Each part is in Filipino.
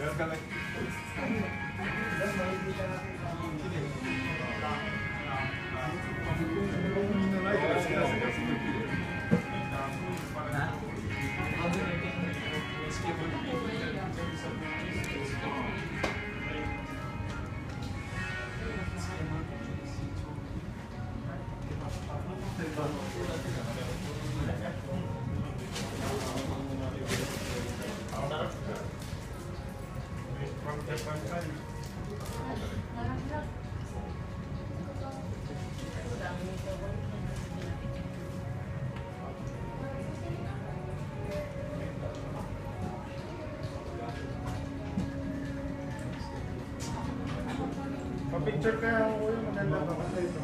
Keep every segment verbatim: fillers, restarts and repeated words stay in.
Picture kaya ako yung maganda ba kasi ito.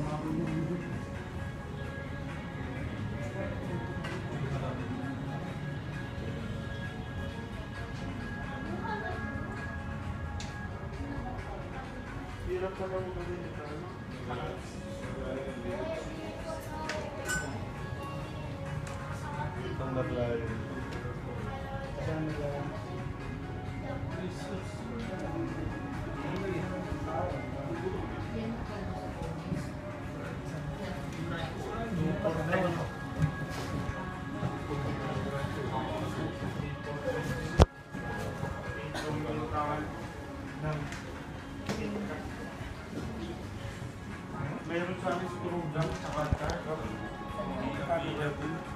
Hirap pa lang ba din ito? Itong naglayo. Saan naglayo? Mayroon sa amin siguro dyan sa kanta.